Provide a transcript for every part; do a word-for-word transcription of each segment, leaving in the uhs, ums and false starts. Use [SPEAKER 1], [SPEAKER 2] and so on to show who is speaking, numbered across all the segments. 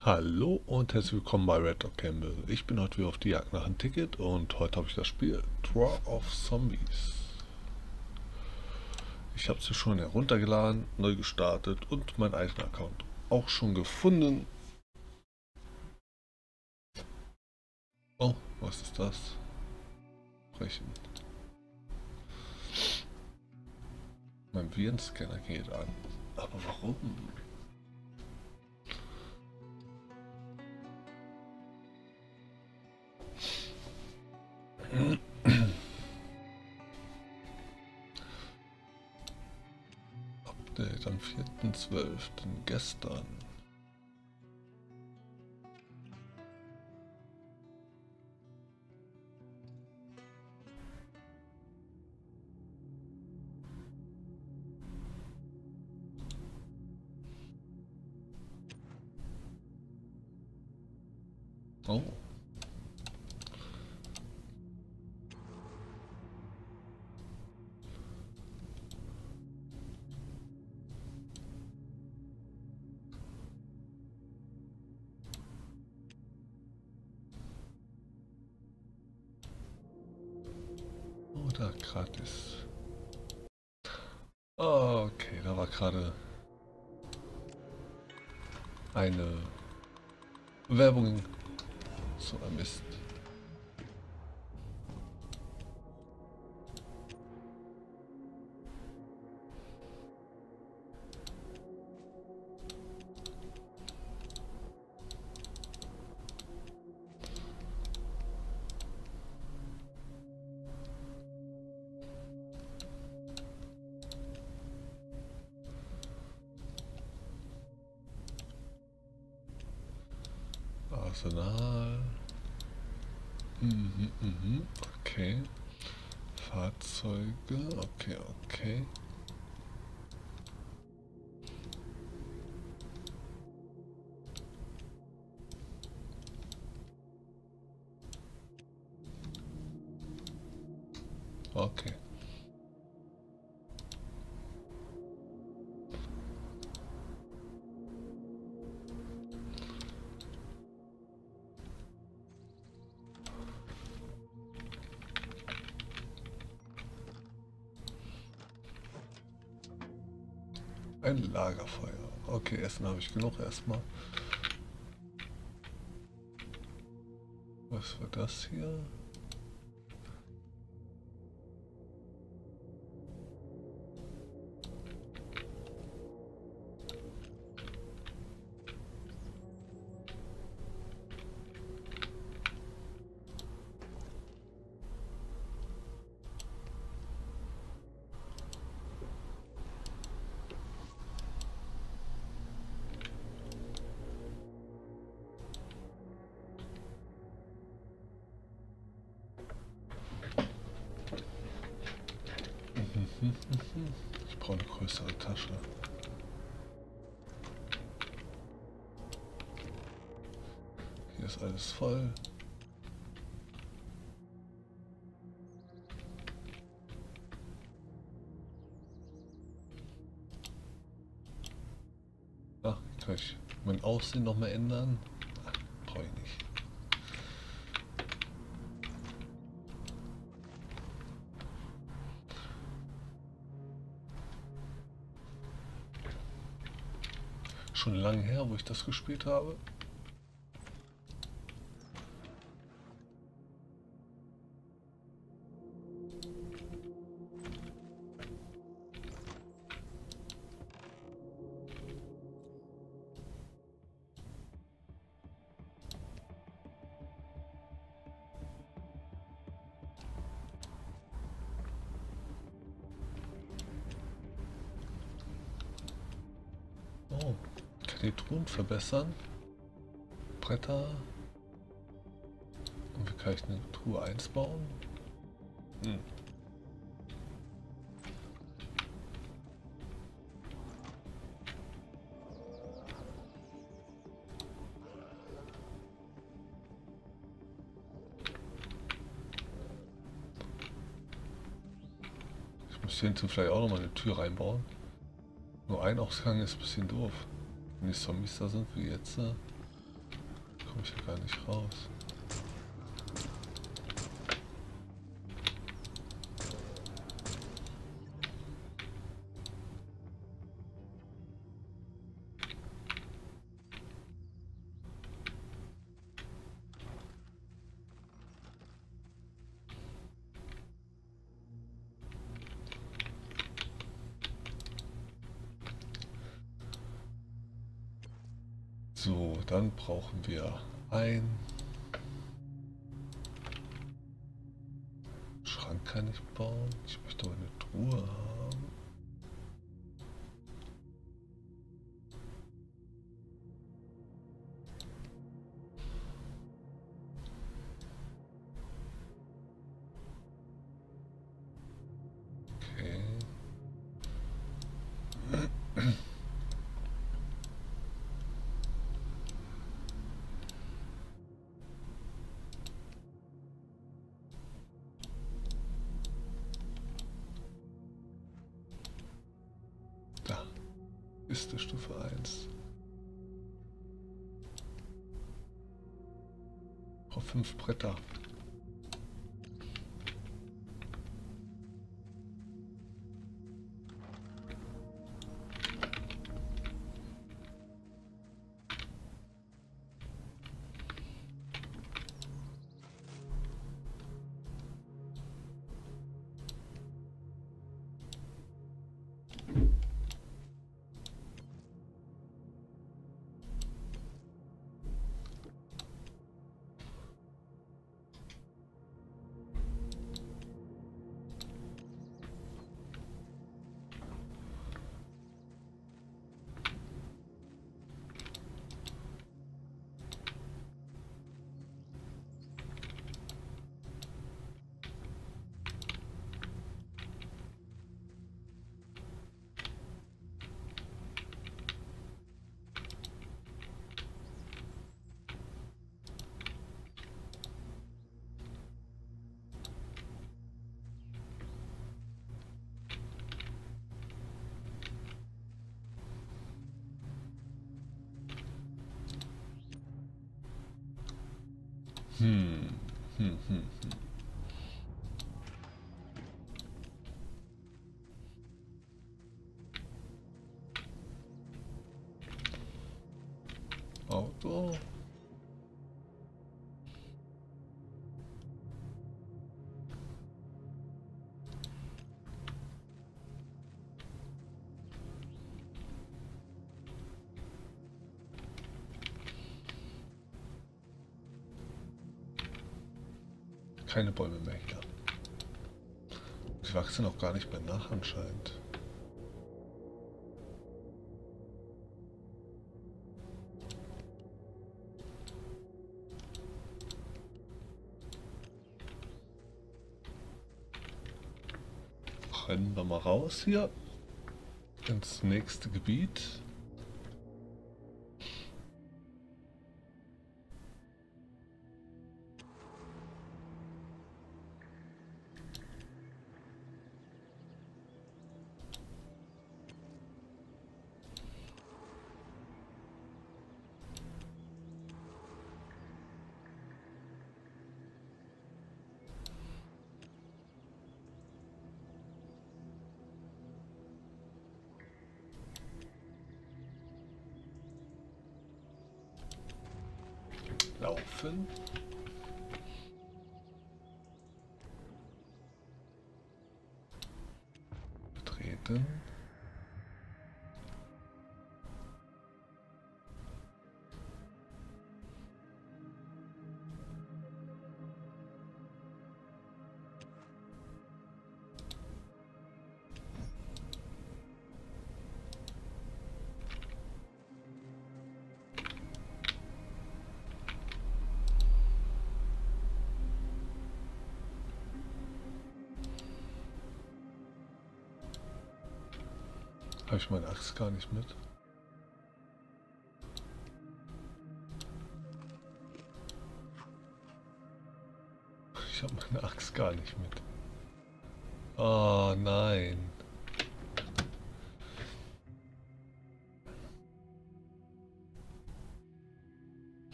[SPEAKER 1] Hallo und herzlich willkommen bei Red Dog Campbell. Ich bin heute wieder auf die Jagd nach einem Ticket und heute habe ich das Spiel Draw of Zombies. Ich habe es ja schon heruntergeladen, neu gestartet und meinen eigenen Account auch schon gefunden. Oh, was ist das? Brechen. Mein Virenscanner geht an. Aber warum? Update am vierten zwölften gestern. Oh. Oder gratis. Oh, okay, da war gerade eine Werbung. So ein Mist. Arsenal. Mhm, mhm. Okay. Fahrzeuge. Okay, okay. Okay. Ein Lagerfeuer. Okay, Essen habe ich genug erstmal. Was war das hier? Ich brauche eine größere Tasche. Hier ist alles voll. Ach, kann ich mein Aussehen noch mal ändern? Ach, brauche ich nicht. Schon lange her, wo ich das gespielt habe. Oh, kann die Truhen verbessern. Bretter. Und wie kann ich eine Truhe eins bauen? Hm. Ich muss hinten vielleicht auch noch mal eine Tür reinbauen. Nur ein Ausgang ist ein bisschen doof. Wenn die Zombies da sind wie jetzt. komme ich ja gar nicht raus. So, dann brauchen wir ein Schrank kann ich bauen. Ich möchte aber eine Truhe haben. Okay. Da ist die Stufe eins. Auf fünf Bretter. Hm, hm, hm, hm. Auto. Keine Bäume mehr hier. Die wachsen auch gar nicht mehr nach anscheinend. Rennen wir mal raus hier ins nächste Gebiet. Laufen. Betreten. Habe ich meine Axt gar nicht mit? Ich habe meine Axt gar nicht mit. Oh nein.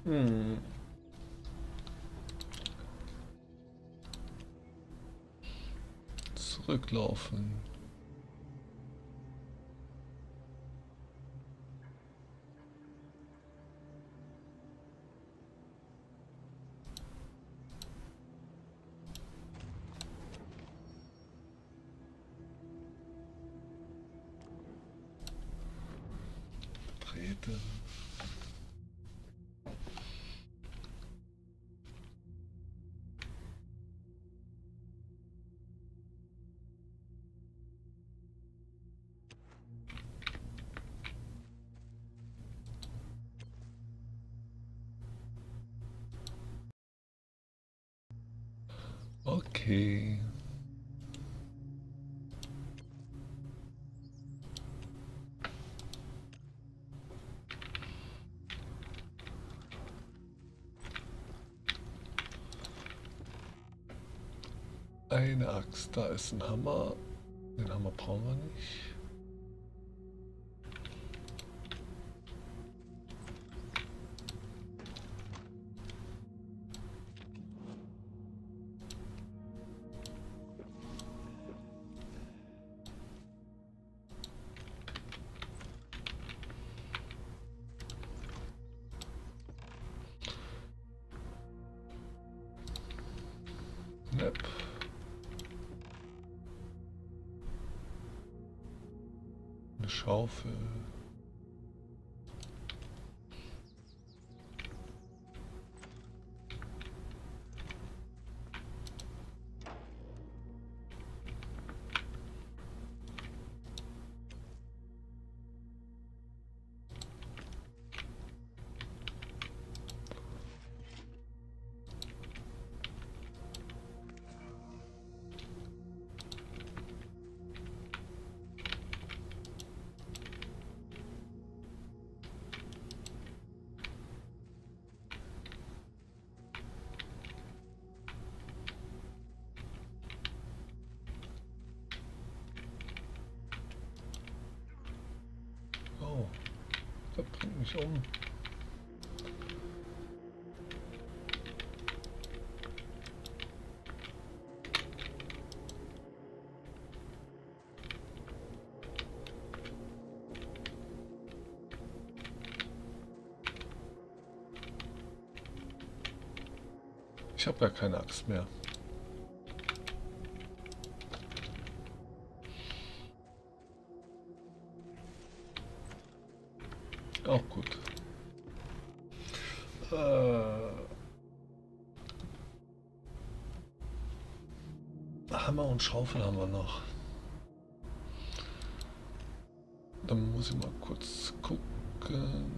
[SPEAKER 1] Hm. Zurücklaufen. Treten. Okay. Eine Axt, da ist ein Hammer. Den Hammer brauchen wir nicht. Yep. Eine Schaufel. Oh, der bringt mich um. Ich habe gar keine Axt mehr. Auch gut. Äh, Hammer und Schaufel haben wir noch. Dann muss ich mal kurz gucken.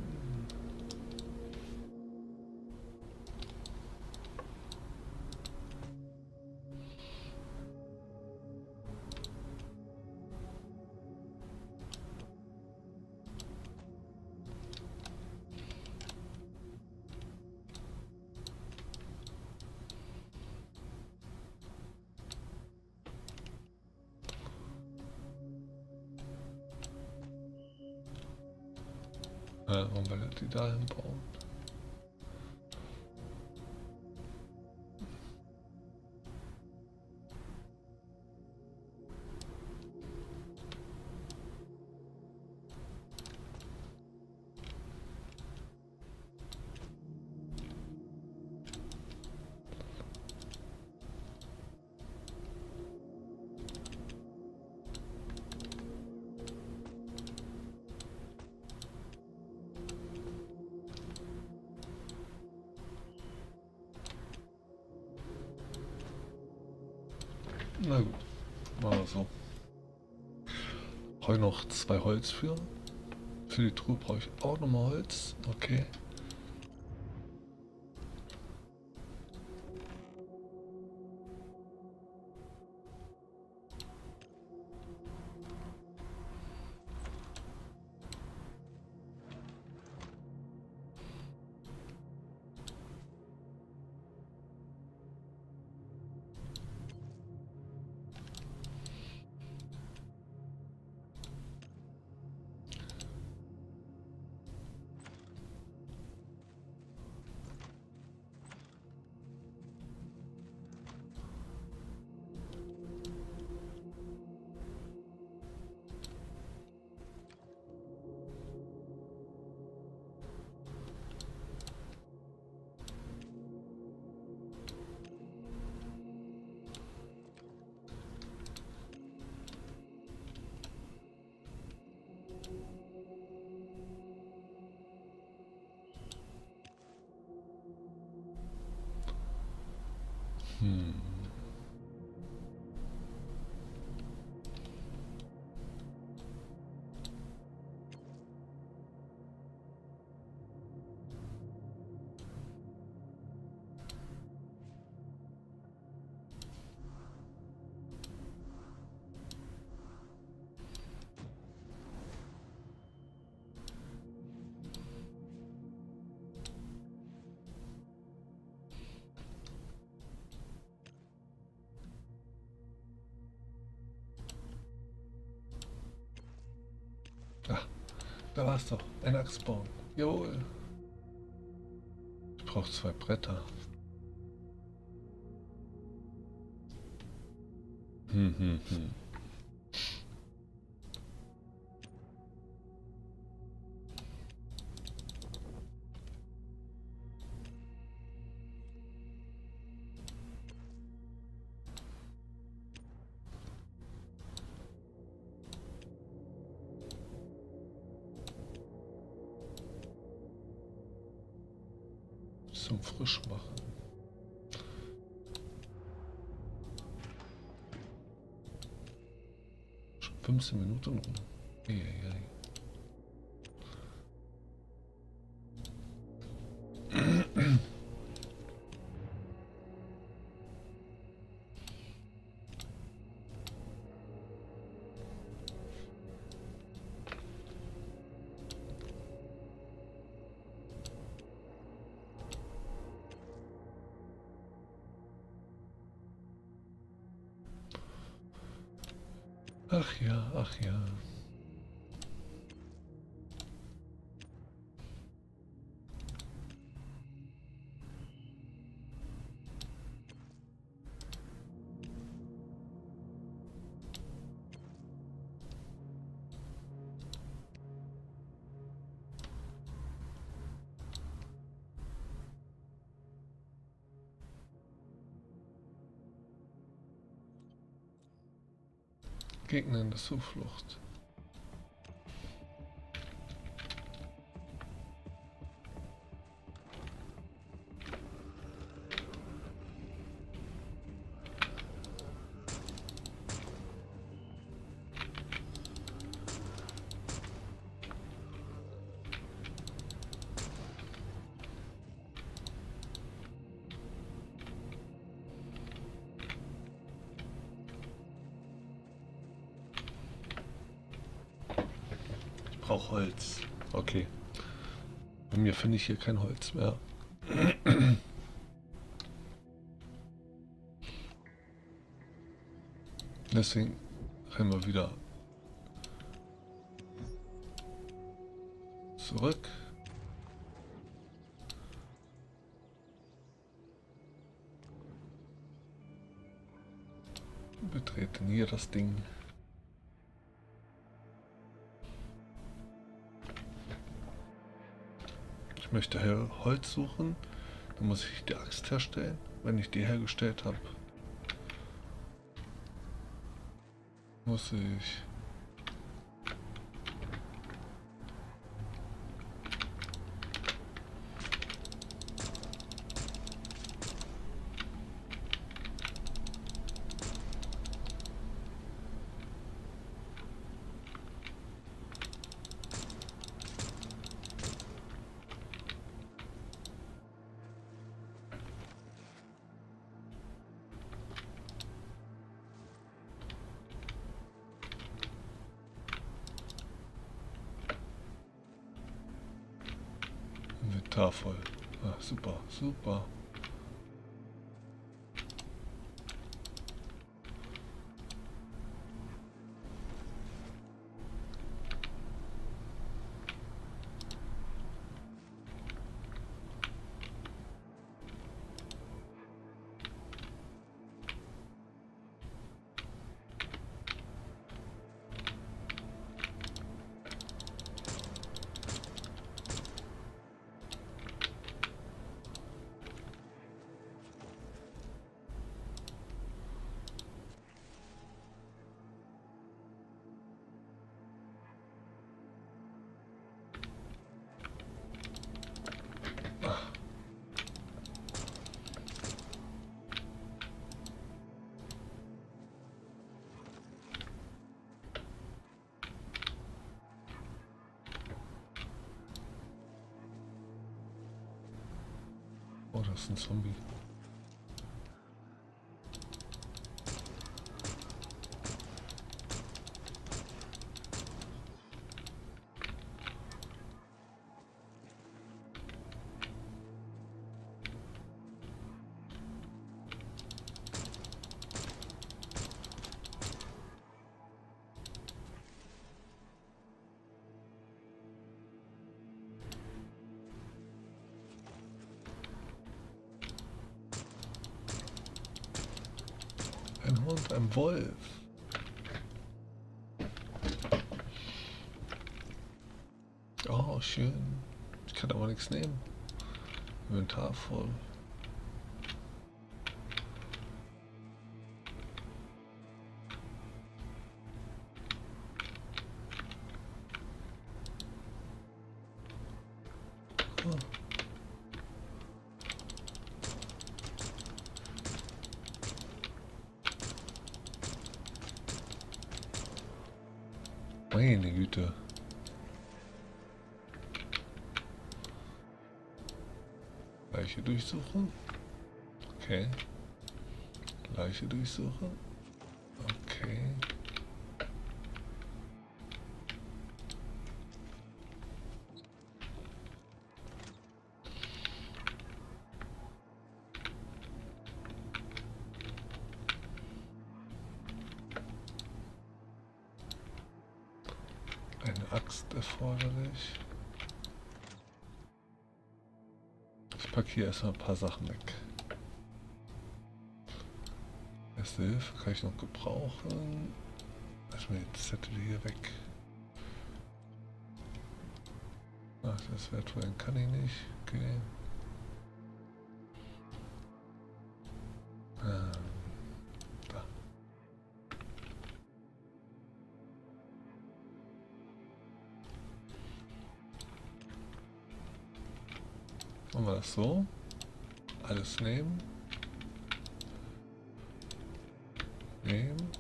[SPEAKER 1] Ja, und weil er die dahin bauen. Na gut, machen wir so. Brauche ich noch zwei Holz für. Für die Truhe brauche ich auch nochmal Holz. Okay. Hm. Ah, da war es doch. Ein Axtbaum. Jawohl. Ich brauche zwei Bretter. Hm, hm, hm. Zum Frischmachen. Schon fünfzehn Minuten rum. Eieiei. Ach ja, ach ja. Gegner in der Zuflucht. Ich brauche Holz. Okay. Bei mir finde ich hier kein Holz mehr. Deswegen rennen wir wieder zurück. Betreten hier das Ding. Ich möchte hier Holz suchen. Dann muss ich die Axt herstellen. Wenn ich die hergestellt habe, muss ich Inventar voll. Ah, super, super. Oh, das ist ein Zombie. Ein Hund, ein Wolf. Oh, schön. Ich kann aber nichts nehmen. Inventar voll. Oh. Meine Güte. Leiche durchsuchen. Okay. Leiche durchsuchen. Okay. Eine Axt erforderlich. Ich packe hier erstmal ein paar Sachen weg. Erste Hilfe kann ich noch gebrauchen. Erstmal die Zettel hier weg. Ach, das wertvoll kann ich nicht. Okay. Ah, da. Machen wir das so. Alles nehmen. Nehmen.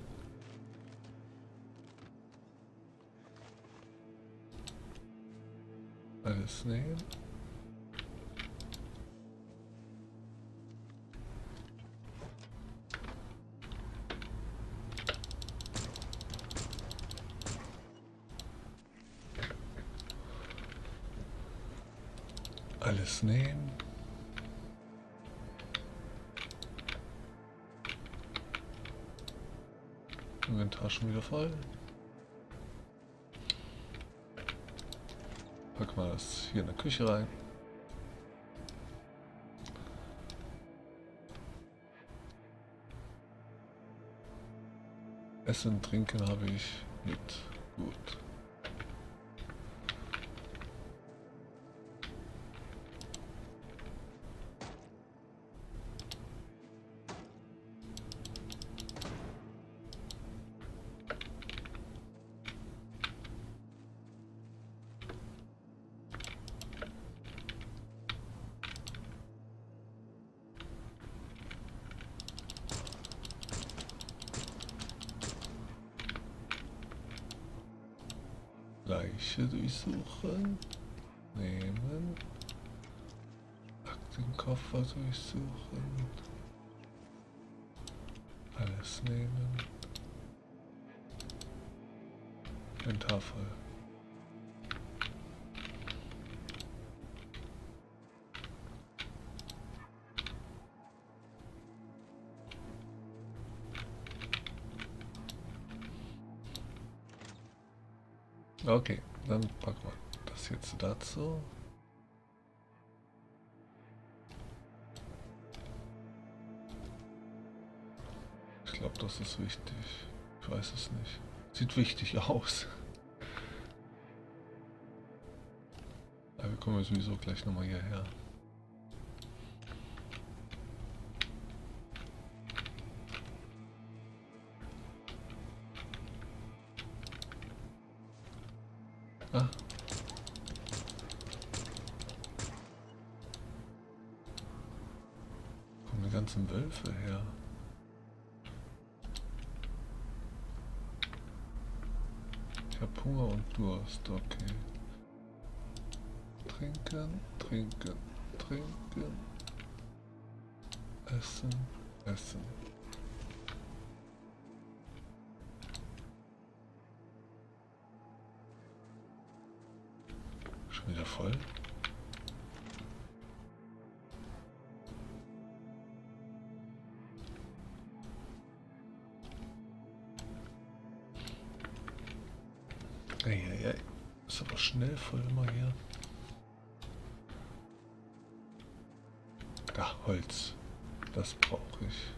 [SPEAKER 1] Alles nehmen. Alles nehmen. Inventar schon wieder voll. Pack mal das hier in der Küche rein. Essen, Trinken habe ich mit. Gut. Leiche durchsuchen, nehmen, Aktenkoffer durchsuchen, alles nehmen, Inventar voll. Okay, dann packen wir das jetzt dazu. Ich glaube, das ist wichtig. Ich weiß es nicht. Sieht wichtig aus. Aber wir kommen sowieso gleich nochmal hierher. Ah. Kommen die ganzen Wölfe her. Ich habe Hunger und Durst, okay. Trinken, trinken, trinken. Essen, Essen. Schon wieder voll. Eieiei, ist aber schnell voll immer hier. Da, Holz. Das brauche ich.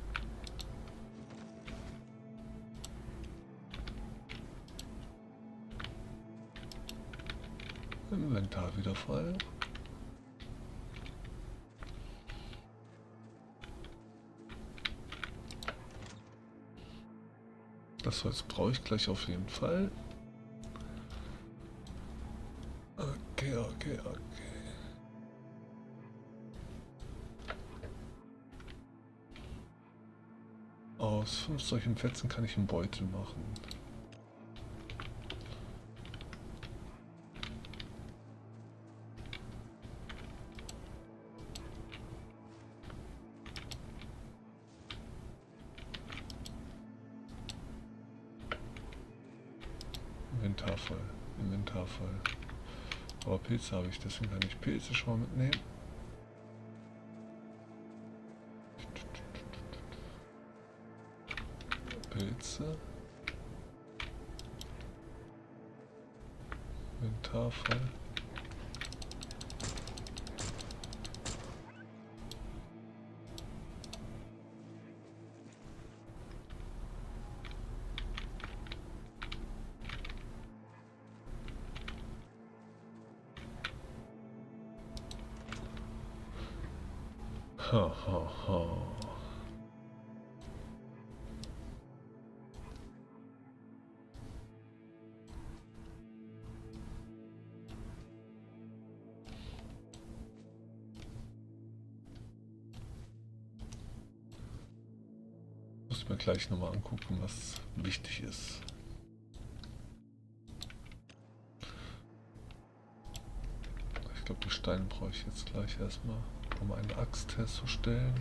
[SPEAKER 1] Inventar wieder voll. Das Holz brauche ich gleich auf jeden Fall. Okay, okay, okay. Aus fünf solchen Fetzen kann ich einen Beutel machen. Inventar voll, Inventar voll. Aber Pilze habe ich, deswegen kann ich Pilze schon mal mitnehmen. Pilze. Inventar voll. Ha ha ha. Muss mir gleich nochmal angucken, was wichtig ist. Ich glaube, die Steine brauche ich jetzt gleich erstmal, um eine Axt herzustellen.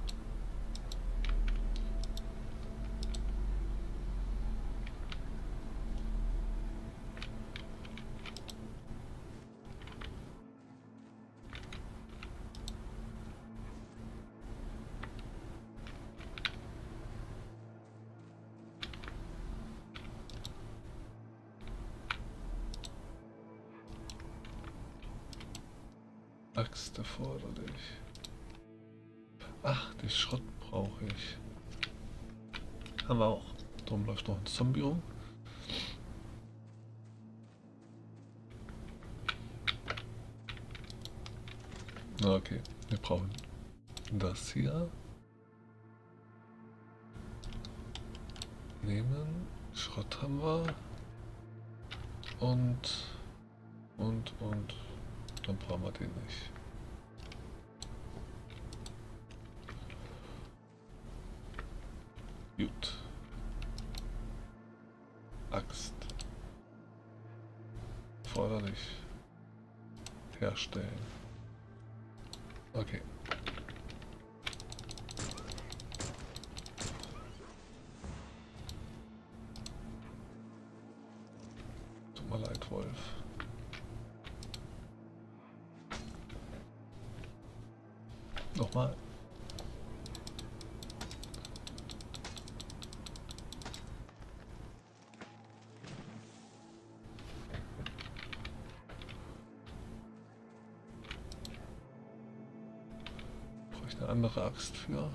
[SPEAKER 1] Axt erforderlich. Ach, den Schrott brauche ich. Haben wir auch. Darum läuft noch ein Zombie rum. Okay, wir brauchen das hier. Nehmen. Schrott haben wir. Und, und, und. Dann brauchen wir den nicht. Gut. Axt. Forderlich. Herstellen. Okay. Tut mir leid, Wolf. Nochmal. Brauche ich eine andere Axt für?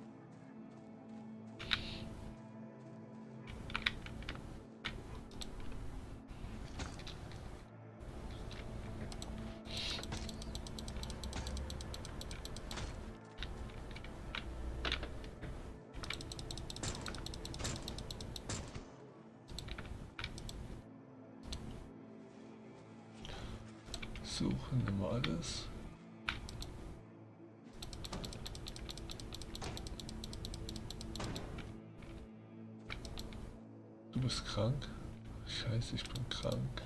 [SPEAKER 1] Suchen immer alles. Du bist krank? Scheiße, ich bin krank.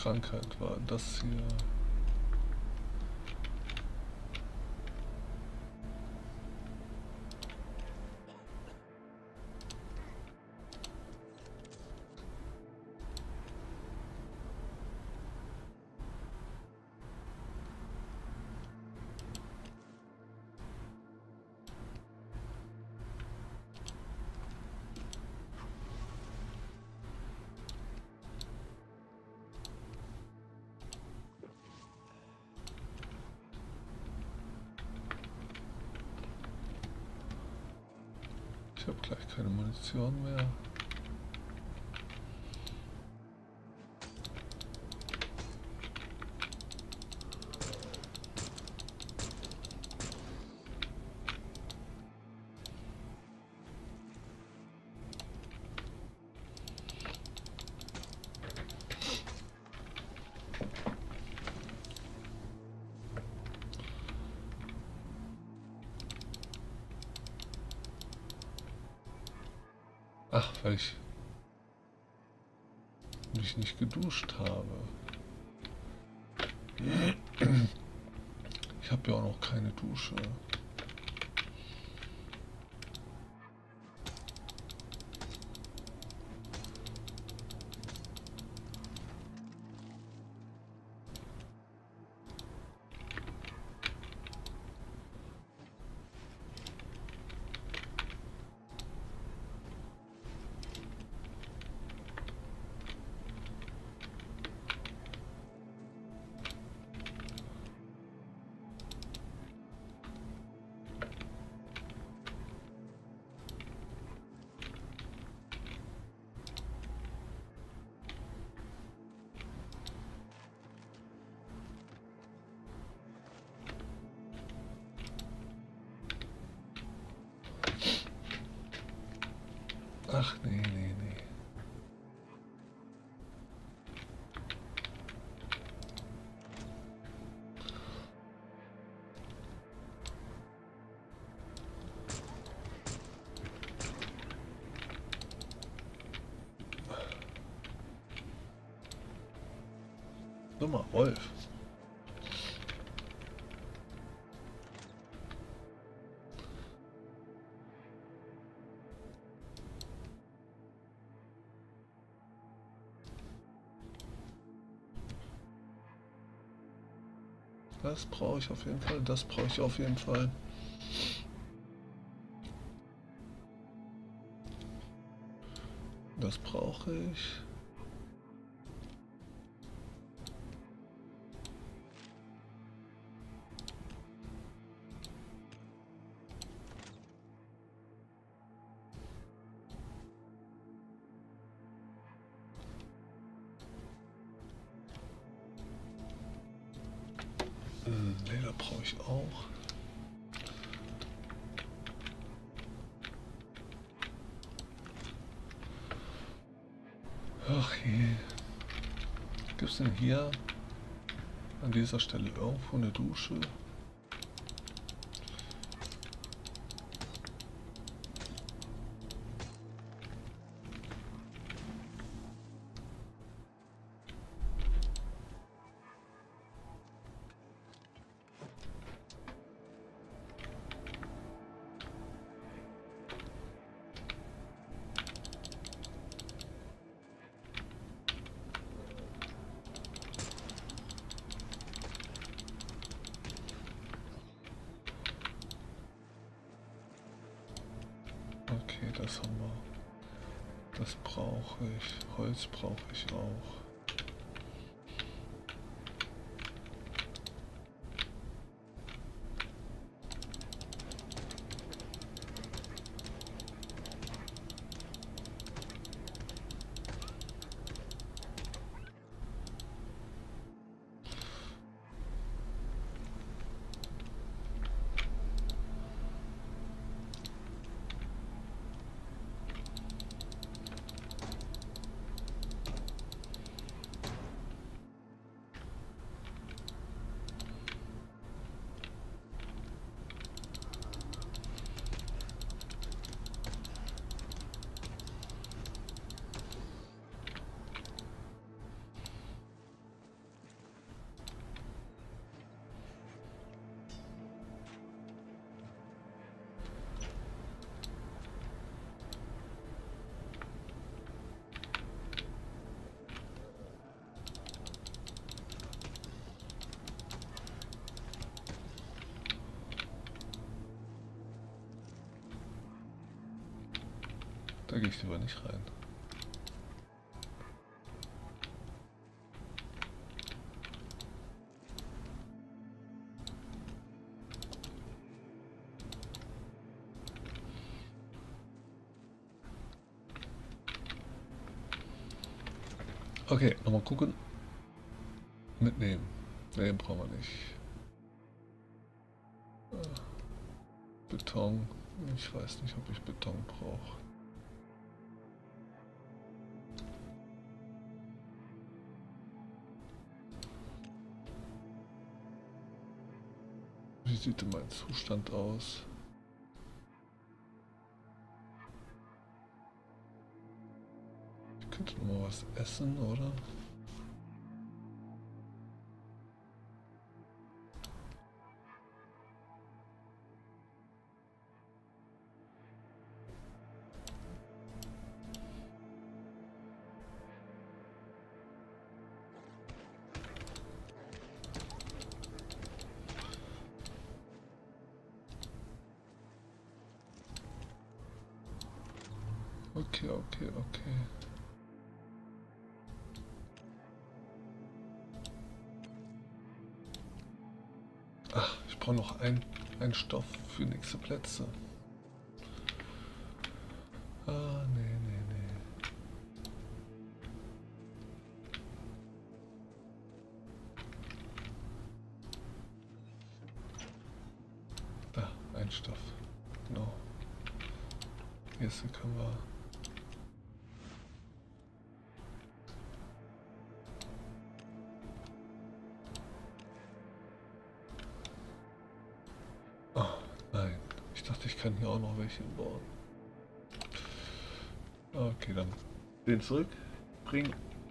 [SPEAKER 1] Krankheit war das hier. Ich habe gleich keine Munition mehr. Ach, weil ich mich nicht geduscht habe. Ich habe ja auch noch keine Dusche. Ach, nee, nee, nee. So mal, Wolf. Das brauche ich auf jeden Fall, das brauche ich auf jeden Fall. Das brauche ich. Leder brauche ich auch. Ach je. Gibt es denn hier an dieser Stelle irgendwo eine Dusche? Okay, das haben wir. Das brauche ich. Holz brauche ich auch. Da gehe ich lieber nicht rein. Okay, nochmal gucken. Mitnehmen. Ne, brauchen wir nicht. Beton. Ich weiß nicht, ob ich Beton brauche. Wie sieht denn mein Zustand aus? Ich könnte noch mal was essen, oder? Okay, okay, okay. Ach, ich brauche noch ein, einen Stoff für nächste Plätze. Ah, nee, nee, nee. Da, ein Stoff. Genau. Jetzt können wir... Ich kann hier auch noch welche bauen. Okay, dann den zurückbringen.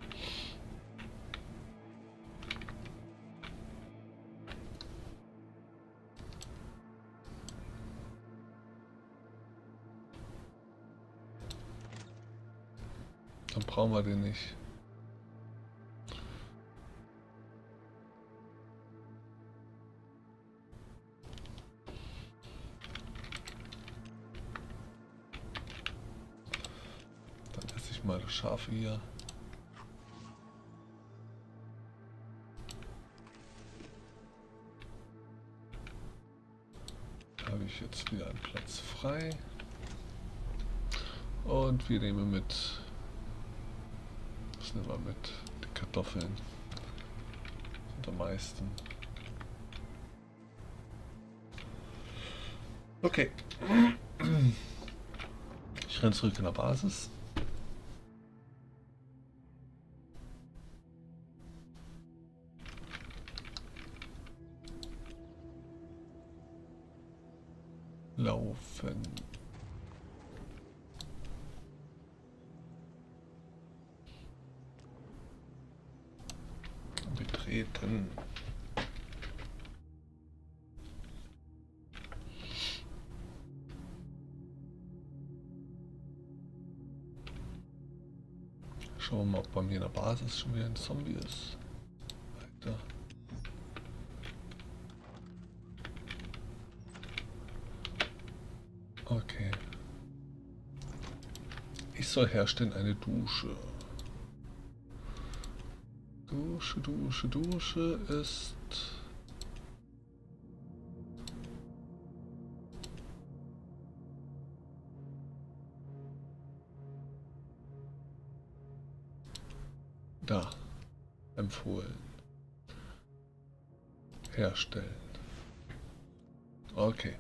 [SPEAKER 1] Dann brauchen wir den nicht. Mal das Schafe hier. Da habe ich jetzt wieder einen Platz frei. Und wir nehmen mit. Was nehmen wir mit? Die Kartoffeln. Sind am meisten. Okay. Ich renne zurück in der Basis. Laufen. Betreten. Schauen wir mal, ob bei mir in der Basis schon wieder ein Zombie ist. Weiter. Okay. Ich soll herstellen eine Dusche. Dusche, Dusche, Dusche ist... Da. Empfohlen. Herstellen. Okay.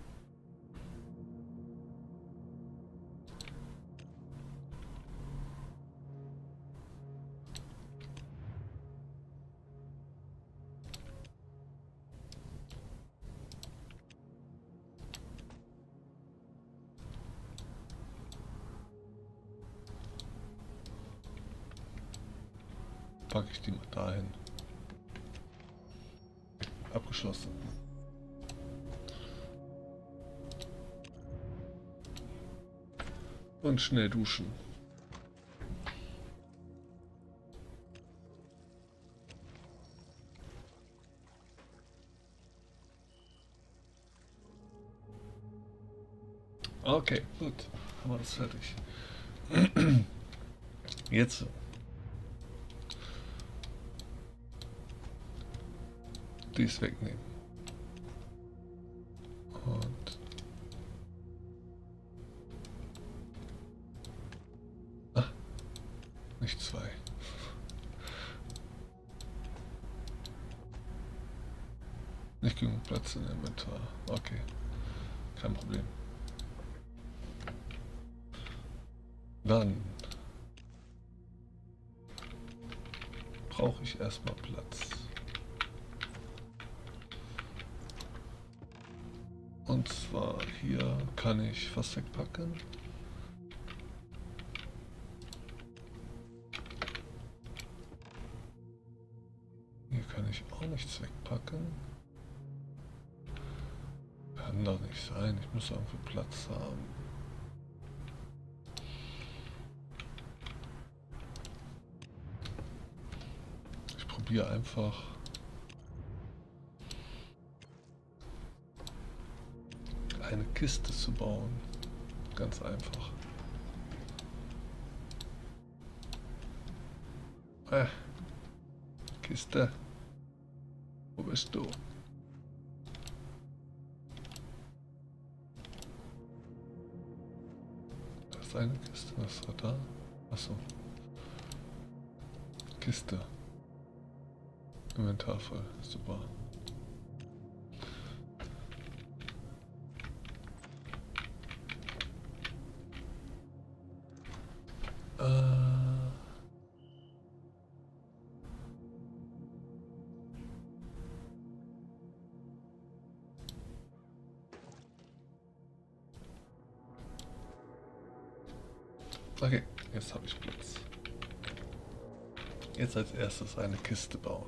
[SPEAKER 1] Packe ich die mal dahin. Abgeschlossen. Und schnell duschen. Okay, gut. Haben wir das fertig. Jetzt dies wegnehmen. Und ah, nicht zwei. Nicht genug Platz im Inventar. Okay, kein Problem. Dann brauche ich erstmal Platz. Und zwar hier kann ich was wegpacken. Hier kann ich auch nichts wegpacken. Kann doch nicht sein, ich muss irgendwie Platz haben. Ich probiere einfach eine Kiste zu bauen. Ganz einfach. Äh, Kiste. Wo bist du? Das ist eine Kiste. Was war da? Achso. Kiste. Inventar voll. Super. Okay, jetzt habe ich Platz. Jetzt als erstes eine Kiste bauen.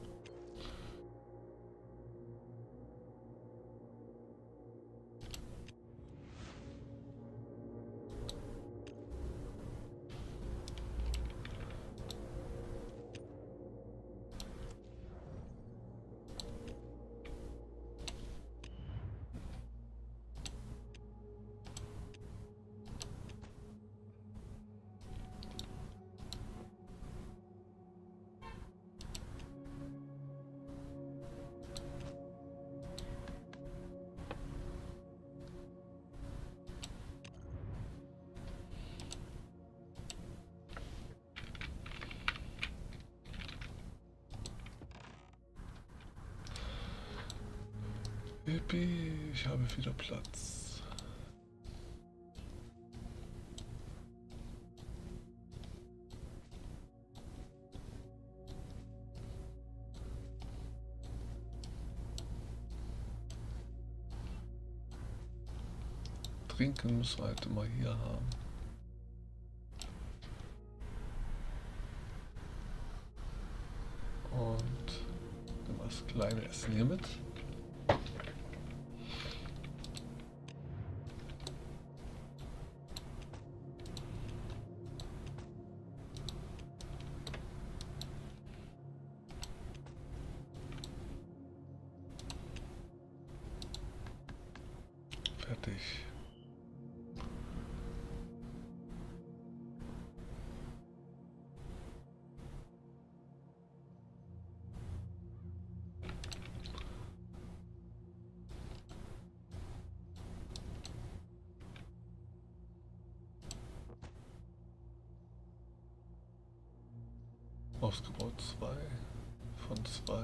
[SPEAKER 1] Yippie, ich habe wieder Platz. Trinken müssen wir halt immer hier haben. Und dann das kleine Essen hier mit. Fertig. Ausgebaut zwei von zwei.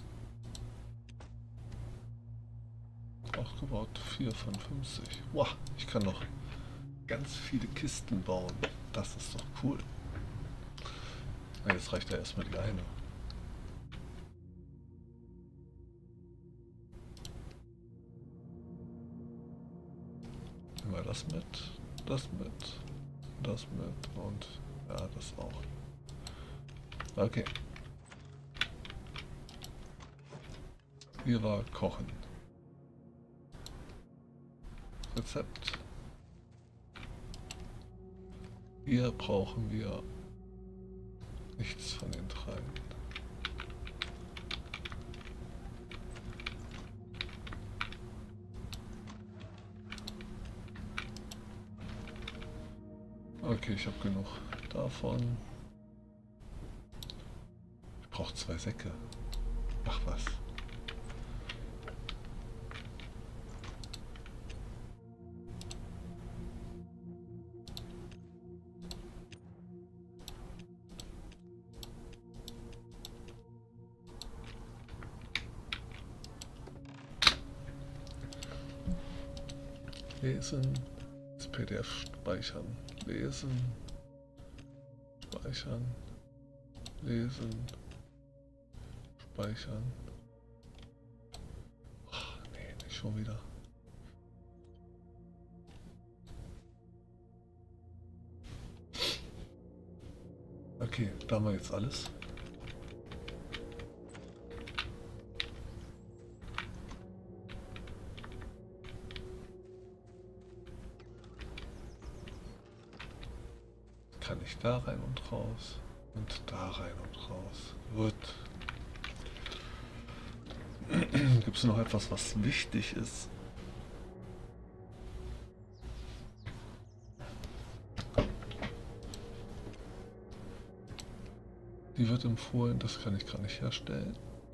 [SPEAKER 1] Aufgebaut vier von fünfzig. Wow, ich kann noch ganz viele Kisten bauen. Das ist doch cool. Na, jetzt reicht ja erstmal die eine. Nehmen wir das mit, das mit, das mit und ja, das auch. Okay. Hier war Kochen. Rezept. Hier brauchen wir nichts von den dreien. Okay, ich habe genug davon. Ich brauche zwei Säcke. Ach was. Lesen, das P D F speichern, lesen, speichern, lesen, speichern. Ach, nee, nicht schon wieder. Okay, da haben wir jetzt alles. Kann ich da rein und raus und da rein und raus. Gut. Gibt es noch etwas, was wichtig ist? Die wird empfohlen, das kann ich gar nicht herstellen.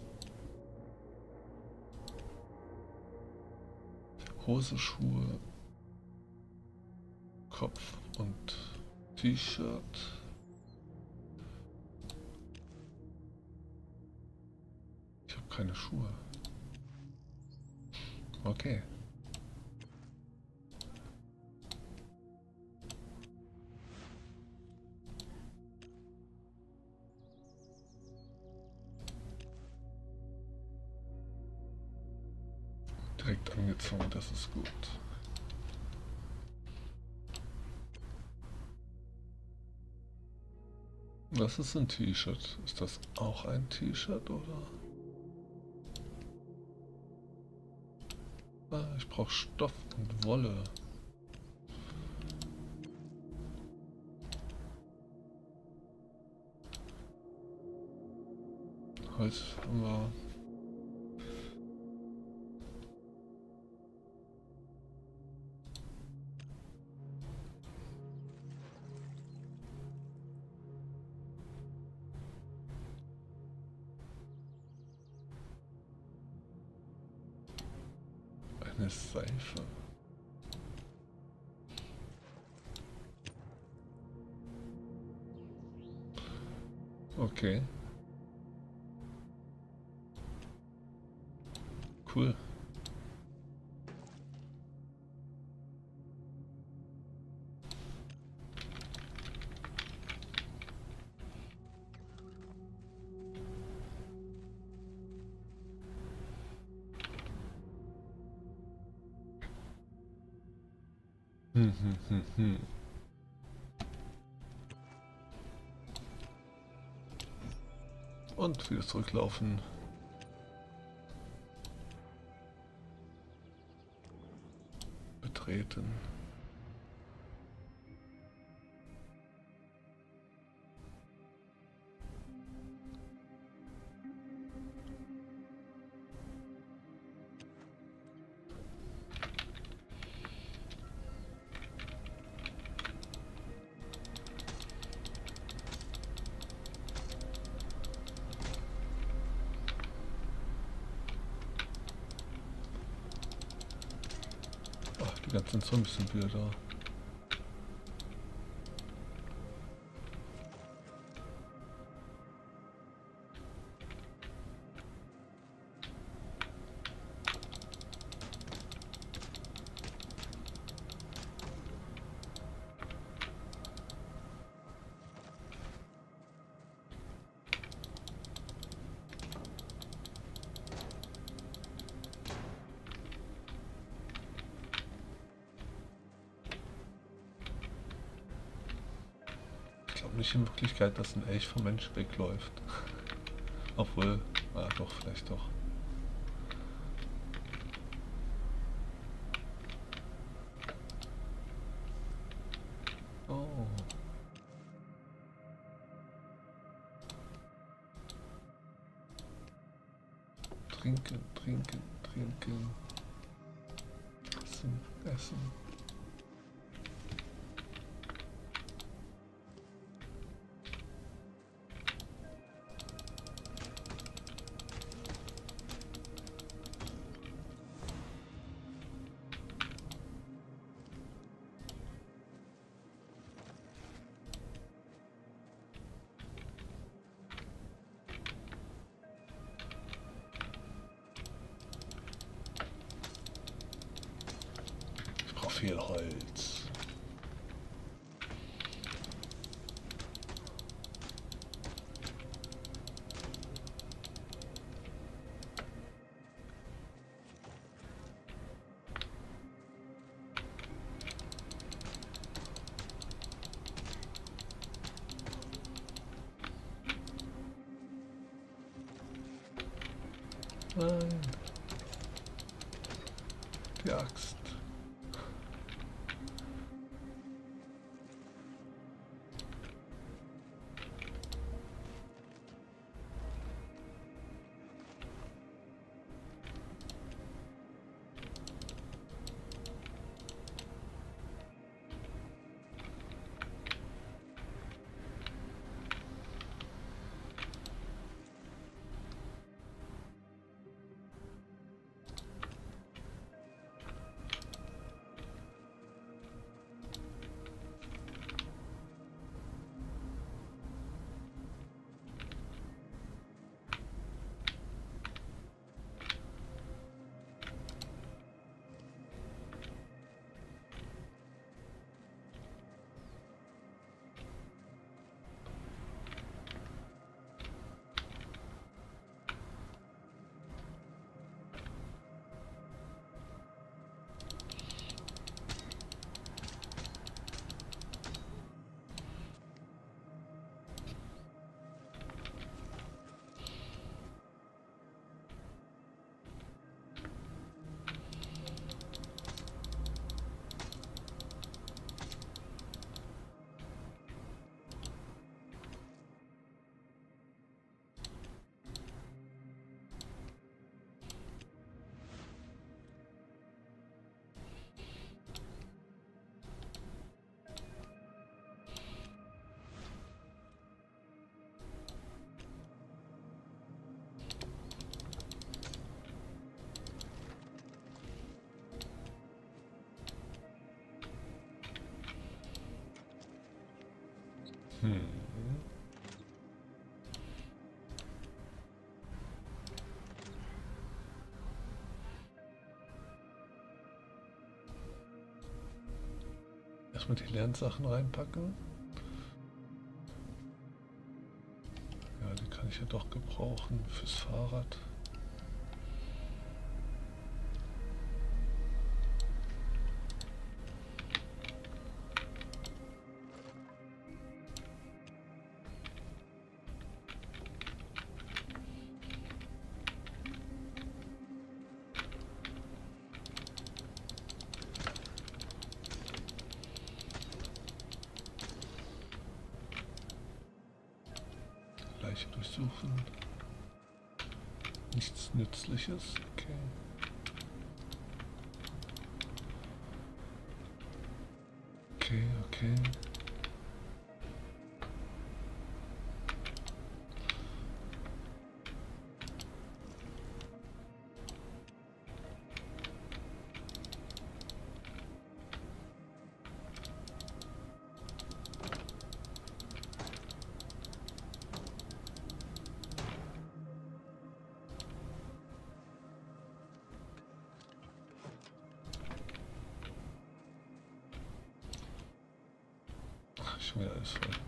[SPEAKER 1] Hose, Schuhe, Kopf und T-Shirt. Ich habe keine Schuhe. Okay. Direkt angezogen, das ist gut. Was ist ein T-Shirt? Ist das auch ein T-Shirt oder? Ah, ich brauche Stoff und Wolle. Holz haben wir. Eine Seife. Okay. Cool. Hm, hm, hm, hm. Und wieder zurücklaufen. Betreten. Die ganzen Zombies sind wieder da. Nicht in Wirklichkeit, dass ein Elch vom Mensch wegläuft. Obwohl, ah doch, vielleicht doch. Oh. Trinken, trinken, trinken. Essen, essen. viel Holz. Nein. Die Axt. Hm. Erstmal die Lernsachen reinpacken. Ja, die kann ich ja doch gebrauchen fürs Fahrrad. Durchsuchen. Nichts Nützliches. Okay. Okay, okay. Schon wieder alles voll.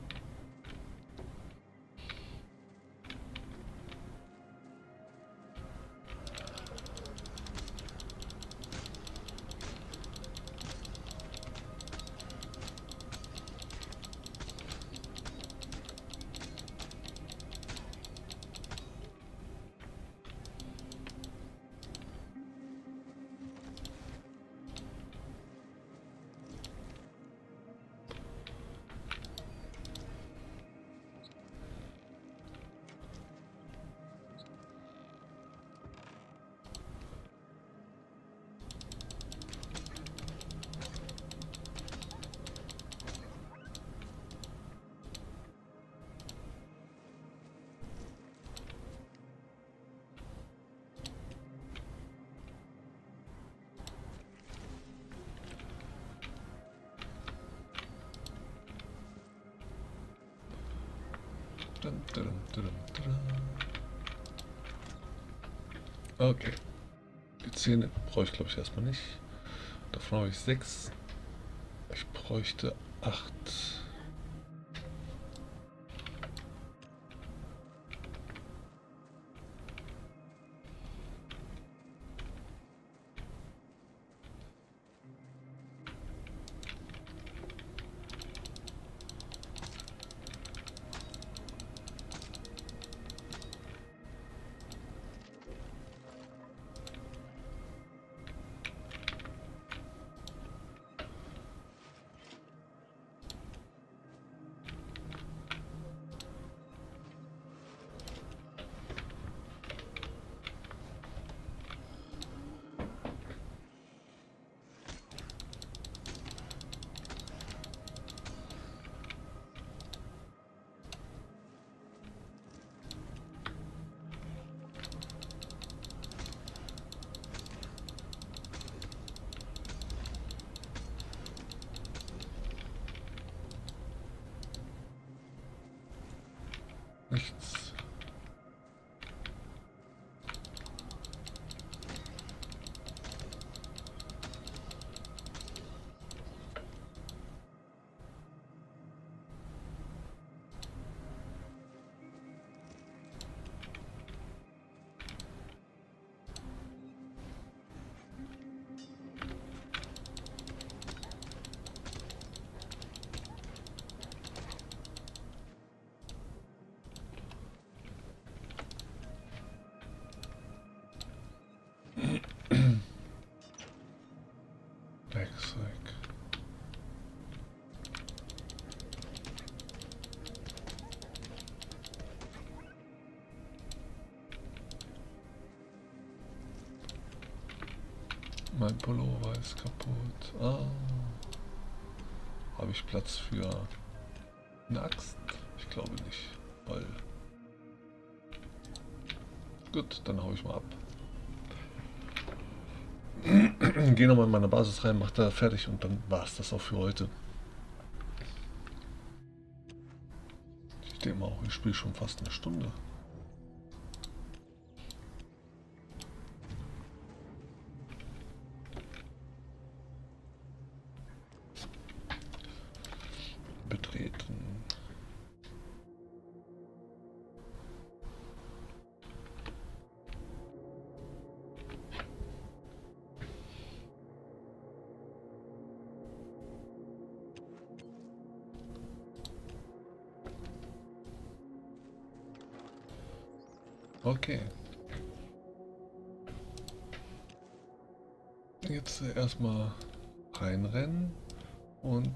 [SPEAKER 1] Okay. Die Zähne brauche ich glaube ich erstmal nicht. Davon habe ich sechs. Ich bräuchte acht. Nichts. Werkzeug. Mein Pullover ist kaputt. Ah. Habe ich Platz für eine Axt? Ich glaube nicht, weil... Gut, dann hau ich mal ab. Gehe nochmal in meine Basis rein, mach da fertig und dann war es das auch für heute. Ich denke mal auch, ich spiele schon fast eine Stunde. Betreten. Okay. Jetzt erstmal reinrennen und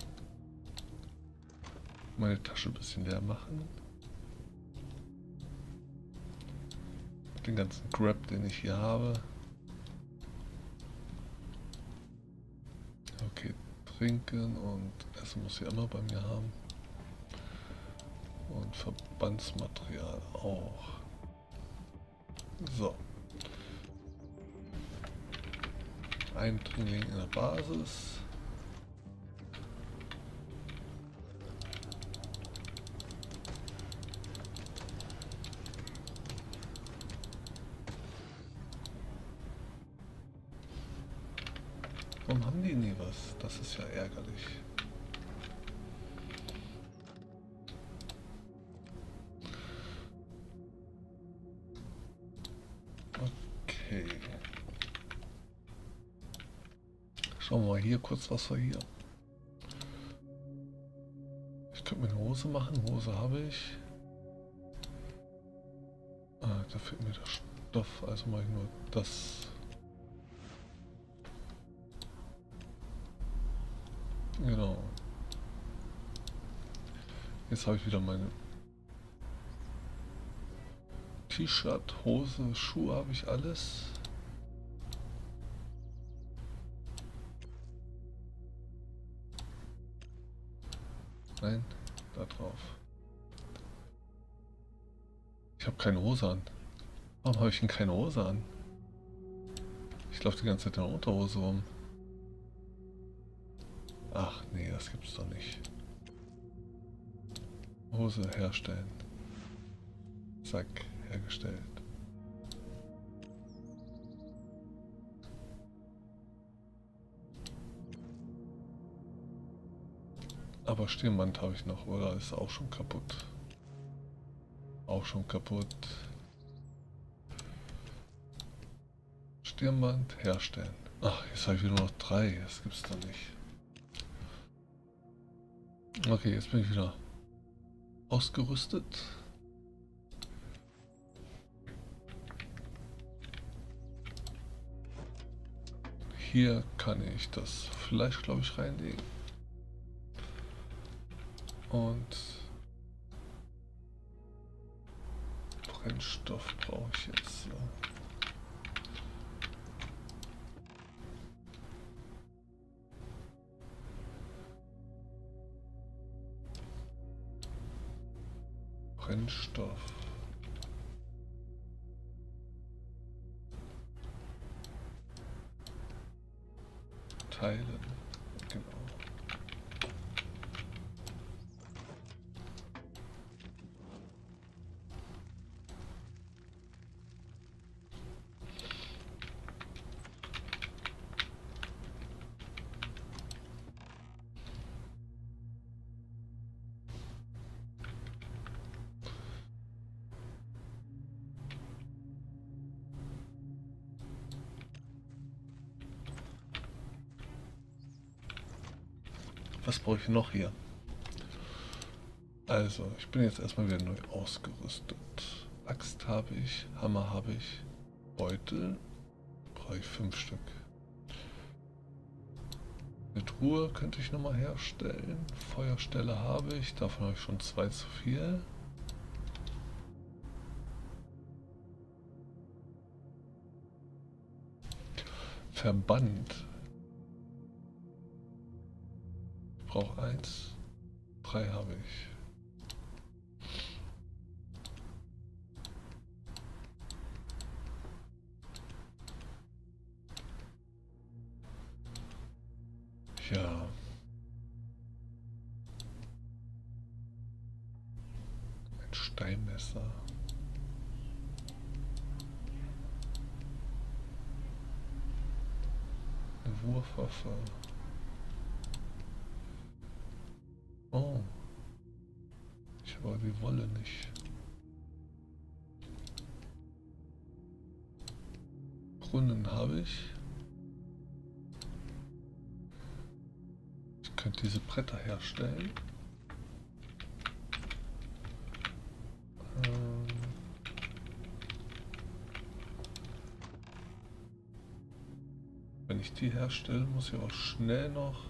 [SPEAKER 1] meine Tasche ein bisschen leer machen. Den ganzen Crap, den ich hier habe. Okay, trinken und Essen muss ich immer bei mir haben. Und Verbandsmaterial auch. So. Eindringling in der Basis. Warum haben die nie was? Das ist ja ärgerlich. Okay. Schauen wir mal hier kurz, was wir hier. Ich könnte mir eine Hose machen. Hose habe ich. Ah, da fehlt mir der Stoff, also mache ich nur das. Genau. Jetzt habe ich wieder meine T-Shirt, Hose, Schuhe, habe ich alles. Nein, da drauf. Ich habe keine Hose an. Warum habe ich denn keine Hose an? Ich laufe die ganze Zeit in der Unterhose rum. Ach nee, das gibt's doch nicht. Hose herstellen. Zack, hergestellt. Aber Stirnband habe ich noch, oder ist auch schon kaputt? Auch schon kaputt. Stirnband herstellen. Ach, jetzt habe ich wieder noch drei. Das gibt's doch nicht. Okay, jetzt bin ich wieder ausgerüstet. Hier kann ich das Fleisch, glaube ich, reinlegen. Und Brennstoff brauche ich jetzt. Brennstoff. Teilen. Genau. Was brauche ich noch hier? Also, ich bin jetzt erstmal wieder neu ausgerüstet. Axt habe ich, Hammer habe ich, Beutel brauche ich fünf Stück. Eine Truhe könnte ich nochmal herstellen. Feuerstelle habe ich, davon habe ich schon zwei zu viel. Verband. Ich brauche eins. Drei habe ich. Ja. Ein Steinmesser. Eine Wurfwaffe. Oh. Ich habe aber die Wolle nicht. Brunnen habe ich. Ich könnte diese Bretter herstellen. Ähm Wenn ich die herstelle, muss ich auch schnell noch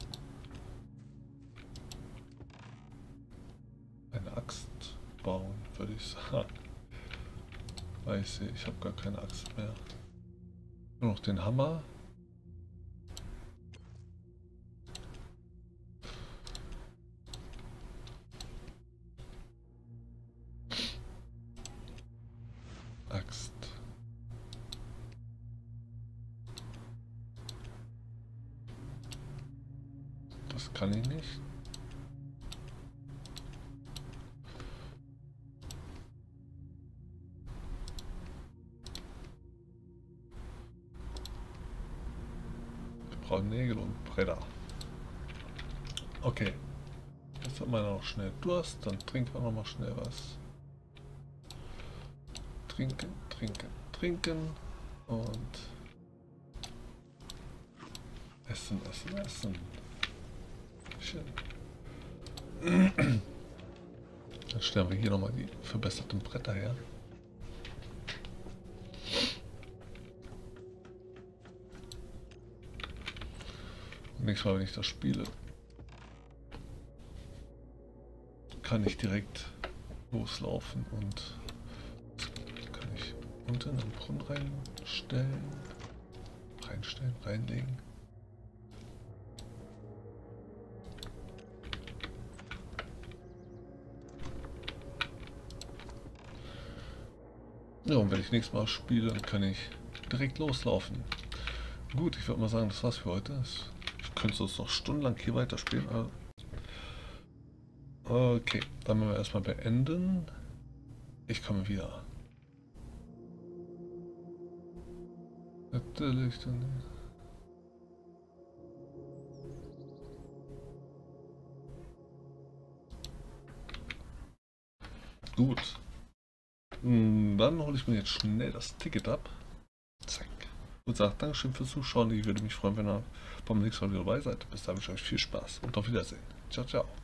[SPEAKER 1] eine Axt bauen, würde ich sagen. Weil ich sehe, ich habe gar keine Axt mehr. Nur noch den Hammer. Axt. Das kann ich nicht. Ich brauche Nägel und Bretter. Okay. Jetzt hat man noch schnell Durst, dann trinken wir noch mal schnell was. Trinken, trinken, trinken und essen, essen, essen. Schön. Dann stellen wir hier nochmal die verbesserten Bretter her. Nächstes Mal, wenn ich das spiele, kann ich direkt loslaufen und kann ich unten einen Brunnen reinstellen, reinstellen, reinlegen. Ja, und wenn ich nächstes Mal spiele, dann kann ich direkt loslaufen. Gut, ich würde mal sagen, das war's für heute. Ich könnte es noch stundenlang hier weiterspielen. Aber okay, dann werden wir erstmal beenden. Ich komme wieder. Natürlich dann. Gut. Dann hole ich mir jetzt schnell das Ticket ab. Zack. Und sage Dankeschön fürs Zuschauen. Ich würde mich freuen, wenn ihr beim nächsten Mal wieder dabei seid. Bis dahin wünsche ich euch viel Spaß und auf Wiedersehen. Ciao, ciao.